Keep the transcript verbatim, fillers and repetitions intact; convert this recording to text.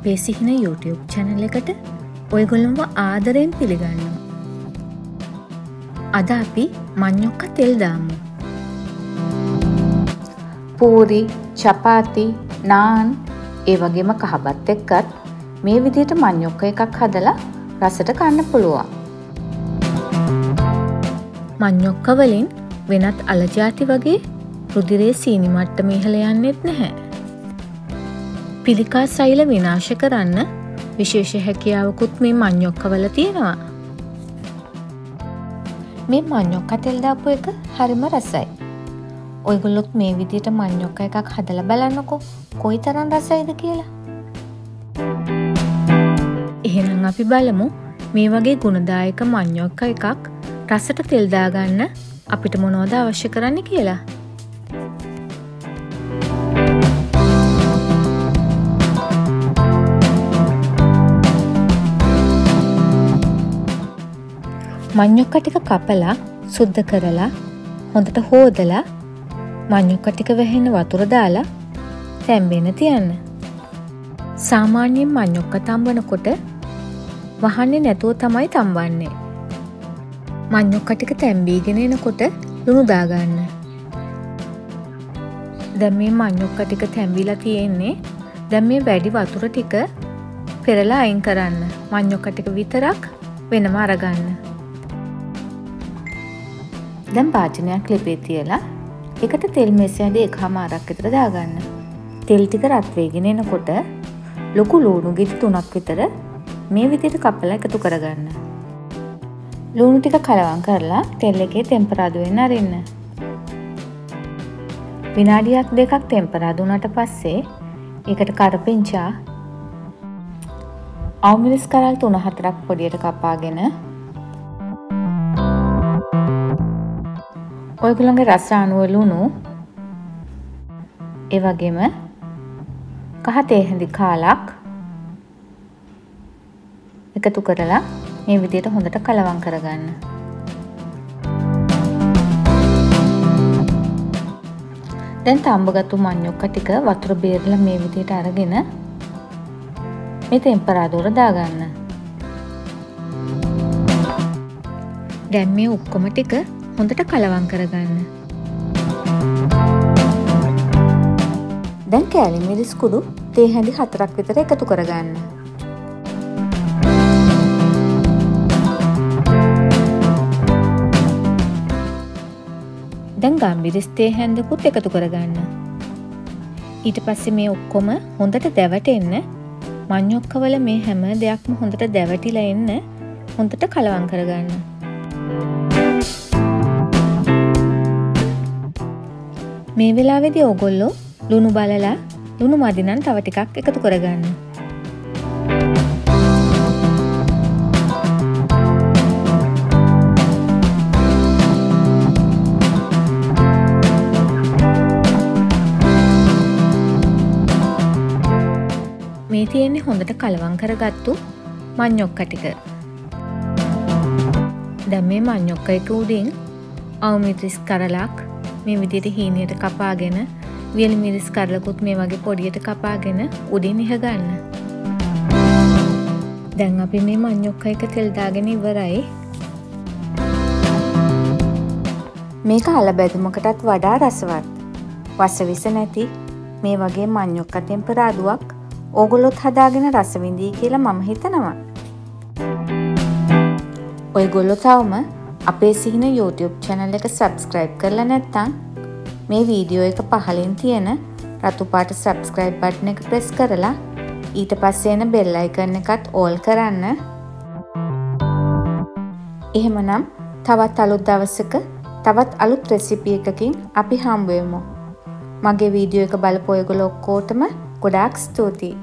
අපේ සිහින YouTube channel එකට ඔයගොල්ලන්ව ආදරයෙන් පිළිගන්නවා. අද අපි මඤ්ඤොක්ක තෙල් දාමු. පූරි, චපාති, නාන් ඒ වගේම කහබත් එක්කත් මේ විදිහට මඤ්ඤොක්ක එකක් හදලා රසට කන්න පුළුවන්. මඤ්ඤොක්ක වලින් වෙනත් අල ಜಾති වගේ රුධිරයේ සීනි මට්ටම ඉහළ යන්නේත් නැහැ. පිළිකා සෛල විනාශ කරන්න විශේෂ හැකියාවකුත් මේ මඤ්ඤොක්ක වල තියෙනවා. මේ මඤ්ඤොක්ක තෙල් දාපු එක හරිම රසයි. ඔයගොල්ලොත් මේ විදිහට මඤ්ඤොක්ක එකක් හදලා බලන්නකෝ කොයිතරම් රසයිද කියලා. එහෙනම් අපි බලමු මේ වගේ ගුණදායක මඤ්ඤොක්ක එකක් රසට තෙල් දාගන්න අපිට මොනවද අවශ්‍ය කරන්නේ කියලා. මඤ්ඤොක්ක ටික කපලා සුද්ධ කරලා හොඳට හොදලා මඤ්ඤොක්ක ටික වැහෙන වතුර දාලා තැම්බෙන්න තියන්න. සාමාන්‍යයෙන් මඤ්ඤොක්ක තම්බනකොට වහන්නේ නැතුව තමයි තම්බන්නේ. මඤ්ඤොක්ක ටික තැම්බීගෙන එනකොට ලුණු දාගන්න. දැන් මේ මඤ්ඤොක්ක ටික තැම්බිලා තියෙන්නේ. දැන් මේ වැඩි වතුර ටික පෙරලා අයින් කරන්න. මඤ්ඤොක්ක ටික විතරක් වෙනම අරගන්න. දැන් භාජනයක් ලිපේ තියලා එකට තෙල් මෙසැඳි එකමාරක් විතර දාගන්න. තෙල් ටික රත් වෙගෙන එනකොට ලොකු ලුණු ගෙඩි තුනක් විතර මේ විදිහට කපලා එකතු කරගන්න. ලුණු ටික කලවම් කරලා තෙල් එකේ ටෙම්පරාදුවෙන් අරින්න. විනාඩියක් දෙකක් ටෙම්පරාදු වුණාට පස්සේ ඒකට කරපිංචා අවමිරිස් කරල් තුන හතරක් පොඩියට කපාගෙන ඔයගොල්ලන්ගේ රස අනුව ලුණු ඒ වගේම කහ තේ හැඳි කාලක් එකතු කරලා මේ විදිහට හොඳට කලවම් කරගන්න. දැන් තඹගත්තු මඤ්ඤොක්ක ටික වතුර බේරලා මේ විදිහට අරගෙන මේ ටෙම්පරාදුවර දාගන්න. දැන් මේ ඔක්කොම ටික හොඳට කලවම් කරගන්න. දැන් කෑලි මිරිස් කුඩු තේ හැඳි හතරක් විතර එකතු කරගන්න. දැන් ගම්මිරිස් තේ හැඳකුත් එකතු කරගන්න. ඊට පස්සේ මේ ඔක්කොම හොඳට දැවටෙන්න මඤ්ඤොක්ක වල මේ හැම දෙයක්ම හොඳට දැවටිලා එන්න හොඳට කලවම් කරගන්න. මේ වෙලාවේදී ඕගොල්ලෝ ලුණු බලලා ලුණු මදි නම් තව ටිකක් එකතු කරගන්න. මේ තියෙන්නේ හොඳට කලවම් කරගත්තු මඤ්ඤොක්ක ටික. දැන් මේ මඤ්ඤොක්ක එක උඩින් අවමිරිස් කරලක් මේ විදිහට හීනියට කපාගෙන වියලි මිරිස් කරලකුත් මේ වගේ පොඩියට කපාගෙන උඩින් ඉහ ගන්න. දැන් අපි මේ මඤ්ඤොක්ක එක තෙල් දාගෙන ඉවරයි. මේක අල බැදුමකටත් වඩා රසවත්. වසවිස නැති මේ වගේ මඤ්ඤොක්ක ටෙම්පරාදුවක් ඕගොල්ලොත් හදාගෙන රස විඳී කියලා මම හිතනවා. ඔයගොල්ලෝ තවම අපේ සිහින YouTube channel එක subscribe කරලා නැත්නම් මේ වීඩියෝ එක පහලින් තියෙන රතු පාට subscribe button එක press කරලා ඊට පස්සේ එන bell icon එකත් all කරන්න. එහෙමනම් තවත් අලුත් දවසක තවත් අලුත් recipe එකකින් අපි හම්බ වෙමු. මගේ වීඩියෝ එක බලපු ඔයගොල්ලෝ ඔක්කොටම ගොඩාක් ස්තුතියි.